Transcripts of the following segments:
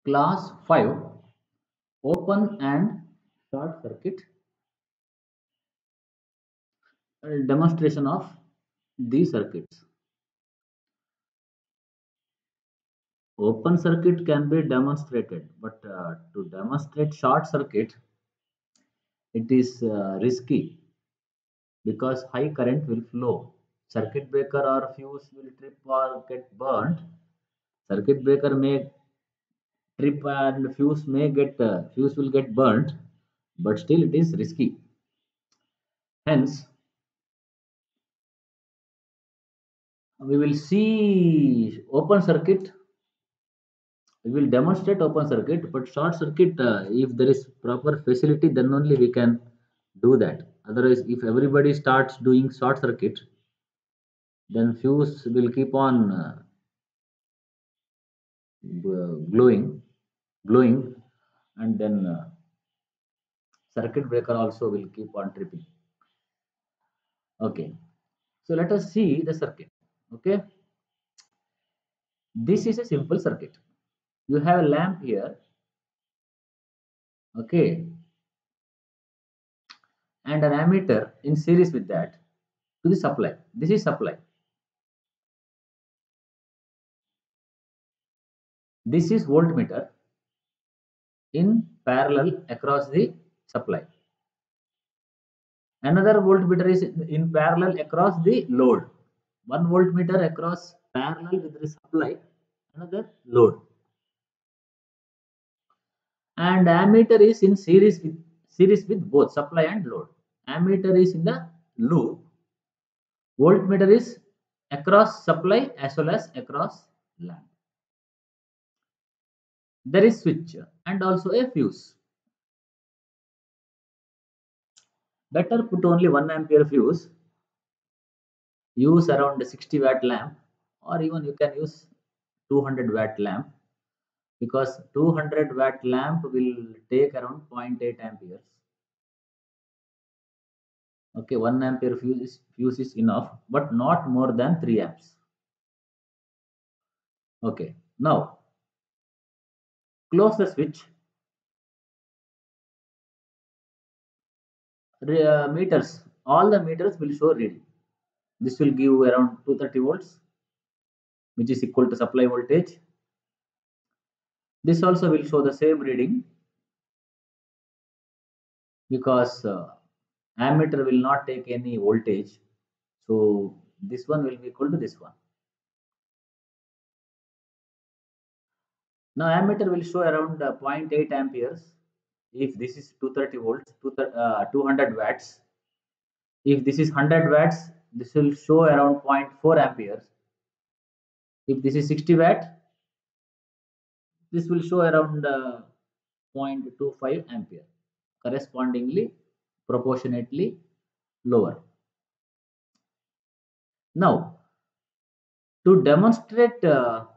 Class 5 Open and Short Circuit demonstration of these circuits. Open circuit can be demonstrated, but to demonstrate short circuit, it is risky because high current will flow. Circuit breaker or fuse will trip or get burnt. Circuit breaker may trip and fuse will get burnt, but still it is risky. Hence, we will see open circuit. We will demonstrate open circuit, but short circuit, if there is proper facility, then only we can do that. Otherwise, if everybody starts doing short circuit, then fuse will keep on glowing, glowing, and then circuit breaker also will keep on tripping. Okay, so let us see the circuit. Okay, this is a simple circuit. You have a lamp here. Okay, and an ammeter in series with that to the supply. This is supply. This is voltmeter in parallel across the supply. Another voltmeter is in parallel across the load. One voltmeter across parallel with the supply, another load. And ammeter is in series with both supply and load. Ammeter is in the loop. Voltmeter is across supply as well as across lamp. There is switch and also a fuse. Better put only 1 ampere fuse. Use around 60-watt lamp, or even you can use 200-watt lamp, because 200-watt lamp will take around 0.8 amperes. Okay, 1 ampere fuse is enough, but not more than 3 amps. Okay, now close the switch. Meters, all the meters will show reading. This will give around 230 volts, which is equal to supply voltage. This also will show the same reading, because ammeter will not take any voltage, so this one will be equal to this one. Now ammeter will show around 0.8 amperes if this is 230 volts, 200 watts. If this is 100 watts, this will show around 0.4 amperes. If this is 60 watt, this will show around 0.25 ampere, correspondingly proportionately lower. Now, to demonstrate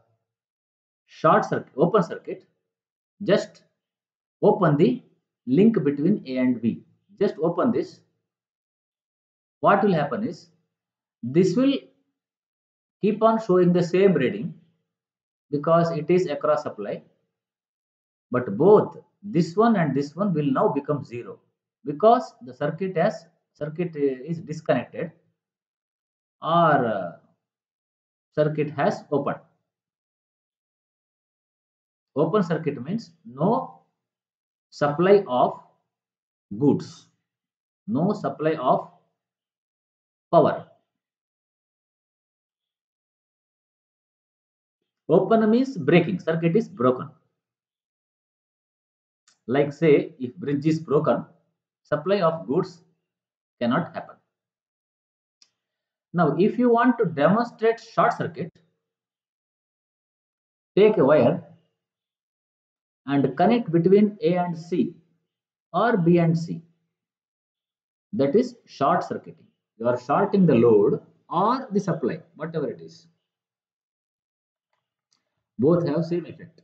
open circuit, just open the link between A and B. Just open this. What will happen is, this will keep on showing the same reading because it is across supply, but both this one and this one will now become zero because the circuit is disconnected, or circuit has opened. Open circuit means no supply of goods, no supply of power. Open means breaking, circuit is broken. Like say, if bridge is broken, supply of goods cannot happen. Now, if you want to demonstrate short circuit, take a wire and connect between A and C or B and C. That is short circuiting. You are shorting the load or the supply, whatever it is. Both have same effect.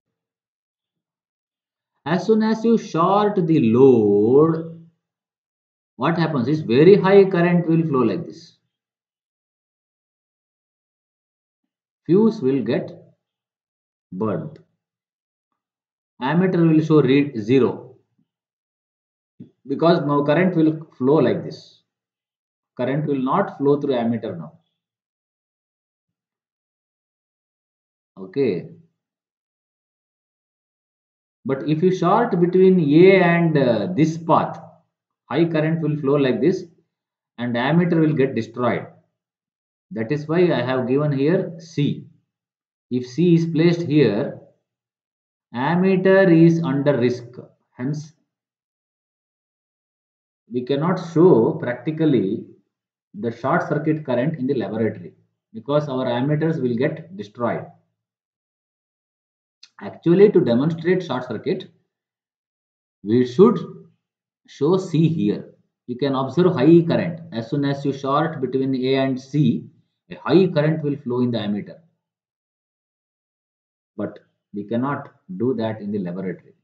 As soon as you short the load, what happens is very high current will flow like this. Fuse will get burnt. ammeter will show read 0 because now current will flow like this. Current will not flow through ammeter now. Okay. But if you short between A and this path, high current will flow like this and ammeter will get destroyed. That is why I have given here C. If C is placed here, ammeter is under risk. Hence, we cannot show practically the short circuit current in the laboratory because our ammeters will get destroyed. Actually, to demonstrate short circuit, we should show C here. You can observe high current. As soon as you short between A and C, a high current will flow in the ammeter. But we cannot do that in the laboratory.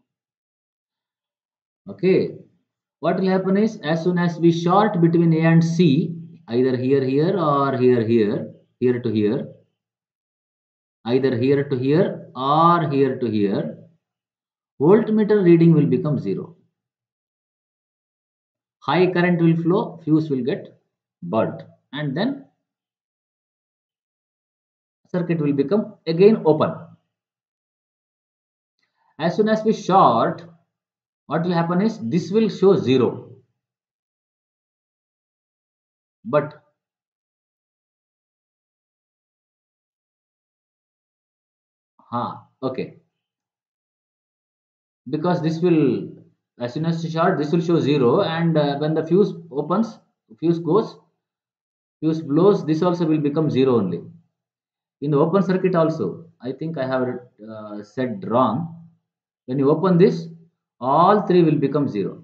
Okay. What will happen is as soon as we short between A and C, either here or here to here, either here to here or here to here, voltmeter reading will become 0. High current will flow, fuse will get burnt, and then circuit will become again open. As soon as we short, what will happen is this will show 0. But okay, because this will, as soon as you short, this will show 0, and when the fuse opens, fuse goes, fuse blows, this also will become 0 only. In the open circuit also, I think I have said wrong. When you open this, all three will become 0.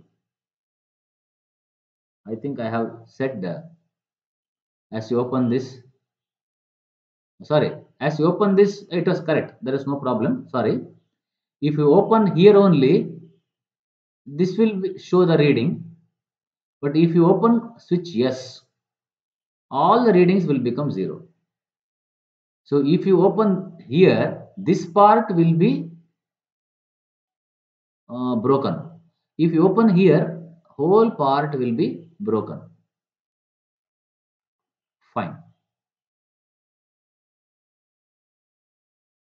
I think I have said as you open this, sorry, as you open this, it was correct, there is no problem, sorry. If you open here only, this will show the reading, but if you open switch yes, all the readings will become 0. So if you open here, this part will be broken. If you open here, whole part will be broken. Fine.